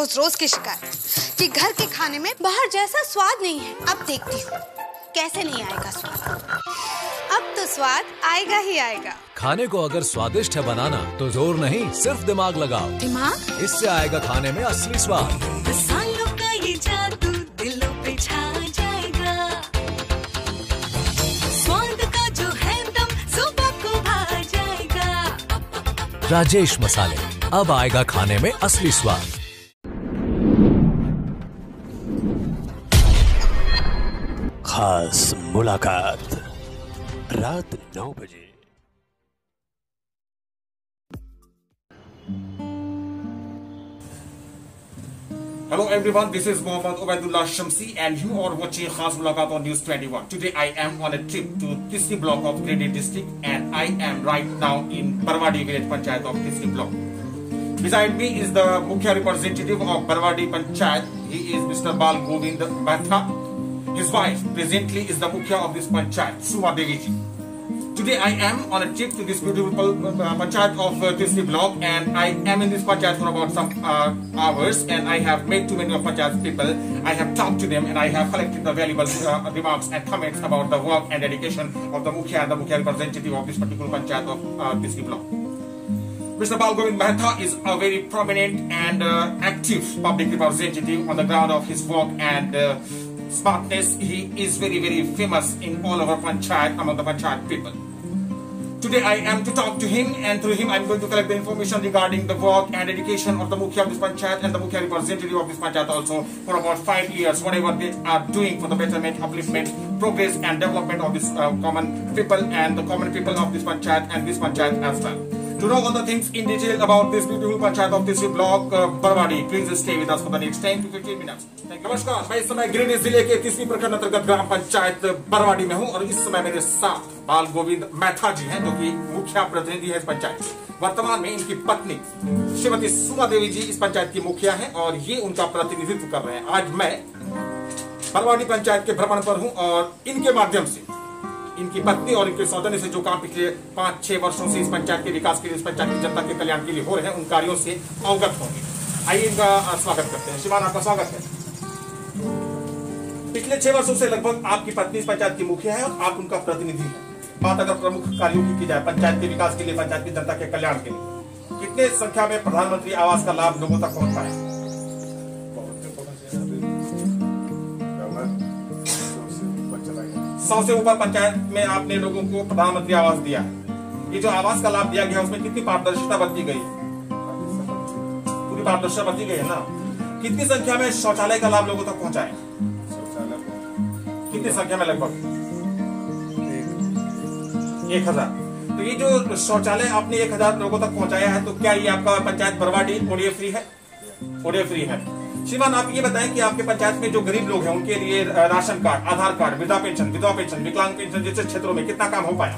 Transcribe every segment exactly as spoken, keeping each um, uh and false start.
रोज रोज की शिकायत कि घर के खाने में बाहर जैसा स्वाद नहीं है। अब देखती हूँ कैसे नहीं आएगा स्वाद। अब तो स्वाद आएगा ही आएगा। खाने को अगर स्वादिष्ट है बनाना तो जोर नहीं सिर्फ दिमाग लगाओ। दिमाग? इससे आएगा खाने में असली स्वाद। मसालों का ये जादू दिलों पे छा जाएगा। स्वाद का जो है दम सुबह को भा जाएगा। राजेश मसाले, अब आएगा खाने में असली स्वाद। खास मुलाकात रात नौ बजे। Hello everyone, this is Mohammad Ubaidullah Shamsi and you are watching Khas Mulaqat on News twenty-one. Today I am on a trip to Tisri block of Grade district and I am right now in Barwadi village Panchayat of Tisri block. Beside me is the Mukhya representative of Barwadi Panchayat. He is Mister Bal Govind Mehta. His wife presently is the Mukhya of this Panchayat, Suma Devi ji. Today I am on a trip to this beautiful uh, Panchayat of uh, Tisri block and I am in this Panchayat for about some uh, hours and I have met too many of Panchayat people. I have talked to them and I have collected the valuable uh, remarks and comments about the work and dedication of the Mukhya and the Mukhya representative of this particular Panchayat of uh, Tisri block. Mister Bal Govind Mehta is a very prominent and uh, active public representative on the ground of his work and uh, smartness. He is very very famous in all over Panchayat among the Panchayat people. Today I am to talk to him and through him I am going to collect the information regarding the work and dedication of the Mukhya of this Panchayat and the Mukhya representative of this Panchayat also for about five years, whatever they are doing for the betterment, upliftment, progress and development of this uh, common people and the common people of this Panchayat and this Panchayat as well. To know all the things in detail about this beautiful Panchayat of Tisri block, uh, Barwadi, please stay with us for the next ten to fifteen minutes. नमस्कार, मैं इस समय गिरिडीह जिले के तिसरी प्रखंड अंतर्गत ग्राम पंचायत बरवाडी में हूं और इस समय मेरे साथ बाल गोविंद मेहता जी हैं जो कि मुखिया प्रतिनिधि है इस पंचायत। वर्तमान में इनकी पत्नी श्रीमती सुमा देवी जी इस पंचायत की मुखिया हैं और ये उनका प्रतिनिधित्व कर रहे हैं। आज मैं बरवाडी पंचायत के भ्रमण पर हूं और इनके माध्यम से इनकी पत्नी और इनके सौजन्य से जो काम पिछले पांच छह वर्षों से इस पंचायत के विकास के लिए, इस पंचायत की जनता के कल्याण के लिए हो रहे हैं, उन कार्यों से अवगत होंगे। आइए इनका स्वागत करते हैं। श्रीमान, आपका स्वागत है। पिछले छह वर्षों से लगभग आपकी पत्नी इस पंचायत की मुखिया है और आप उनका प्रतिनिधि हैं। बात अगर प्रमुख कार्यों की की जाए पंचायत के विकास के लिए, पंचायत की जनता के कल्याण के लिए, कितने संख्या में प्रधानमंत्री आवास का लाभ लोगों तक पहुंच पाया? सौ से ऊपर पंचायत में आपने लोगों को प्रधानमंत्री आवास दिया है। ये जो आवास का लाभ दिया गया उसमें कितनी पारदर्शिता बरती गई? पूरी पारदर्शिता बरती गई है ना। कितनी संख्या में शौचालय का लाभ लोगों तक पहुंचा है? कितनी संख्या में? लगभग एक हजार। तो ये जो शौचालय आपने एक हजार लोगों तक पहुंचाया है, तो क्या ये आपका पंचायत बरवाडी ओडीए फ्री है? ओडीए फ्री है। श्रीमान, आप ये बताएं कि आपके पंचायत में जो गरीब लोग हैं उनके लिए राशन कार्ड, आधार कार्ड, वृद्धा पेंशन, विधवा पेंशन, विकलांग पेंशन जैसे क्षेत्रों में कितना काम हो पाया?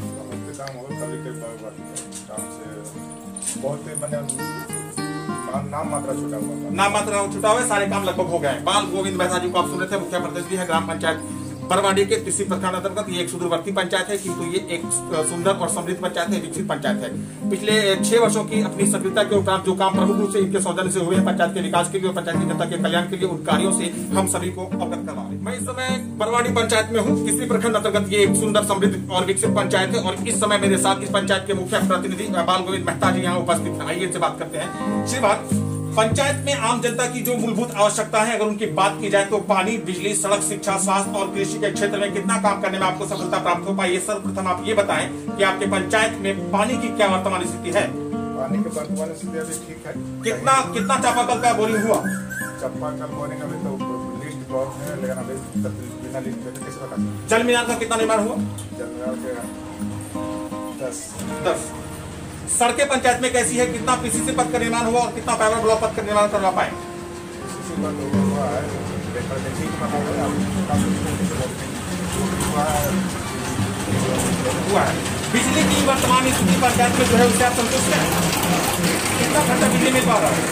नाम मात्रा छुटा हुआ नाम मात्रा छुटा हुआ है, सारे काम लगभग हो गए। बाल गोविंद मेहता जी को आप सुन रहे थे, मुखिया प्रतिनिधि है ग्राम पंचायत बरवाडी के तिसरी प्रखंड अंतर्गत। ये एक सुदूरवर्ती पंचायत है किंतु ये एक सुंदर और समृद्ध पंचायत है, विकसित पंचायत है। पिछले छह वर्षों की अपनी सक्रियता के उपरांत जो काम प्रमुख रूप से इनके सौजन्य से हुए हैं पंचायत के विकास के लिए और पंचायत की जनता के कल्याण के लिए, उन कार्यों से हम सभी को अवगत करवा रहे हैं। मैं इस समय बरवाडी पंचायत में हूँ। तिसरी प्रखंड अंतर्गत ये एक सुंदर, समृद्ध और विकसित पंचायत है और इस समय मेरे साथ इस पंचायत के मुख्य प्रतिनिधि बाल गोविंद मेहता जी यहाँ उपस्थित हैं। आइए इनसे बात करते हैं। श्रीमान, पंचायत में आम जनता की जो मूलभूत आवश्यकता है अगर उनकी बात की जाए तो पानी, बिजली, सड़क, शिक्षा, स्वास्थ्य और कृषि के क्षेत्र में कितना काम करने में आपको सफलता प्राप्त हो पाई? सर्वप्रथम आप ये बताएं कि आपके पंचायत में पानी की क्या वर्तमान स्थिति है? पानी की वर्तमान स्थिति अभी ठीक है। कितना कितना चापाकल का बोरिंग हुआ? चापाकल बोरिंग अभी तो लिस्ट बहुत है लेकिन अभी बिना लिस्ट के कैसे बता? जल मीनार का कितना निर्माण हुआ? जल मीनार के दस दस। सड़कें पंचायत में कैसी है? कितना पीसीसी पथ का निर्माण हुआ और कितना फाइबर ब्लॉक पथ का निर्माण करवा पाए? पीसीसी पथ हुआ है, हुआ है। बिजली की वर्तमान स्थिति पंचायत में जो है उससे आप संतुष्ट हैं? कितना घंटा बिजली मिल पा रहा है?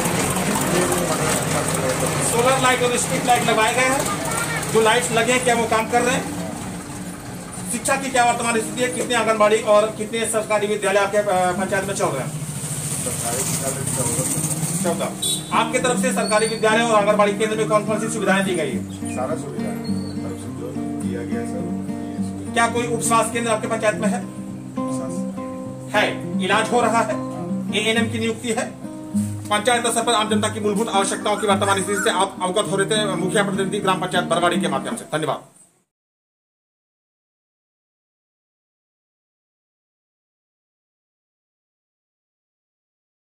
सोलर लाइट और स्ट्रीट लाइट लगाए गए हैं। जो लाइट्स लगे हैं क्या वो काम कर रहे हैं? शिक्षा की क्या वर्तमान स्थिति है? कितने आंगनबाड़ी और कितने सरकारी विद्यालय आपके पंचायत में चल रहे हैं? चौदह। आपके तरफ से सरकारी विद्यालय और आंगनबाड़ी केंद्र में कौन कौन सी सुविधाएं दी गई है? सारा सुविधा है, तरफ से जो दिया गया सब। क्या कोई उप स्वास्थ्य केंद्र आपके पंचायत में है? है। इलाज हो रहा है? ए एन एम की नियुक्ति है? पंचायत स्तर पर आम जनता की मूलभूत आवश्यकताओं की वर्तमान स्थिति से आप अवगत हो रहे थे मुखिया प्रतिनिधि ग्राम पंचायत बरवाड़ी के माध्यम से। धन्यवाद।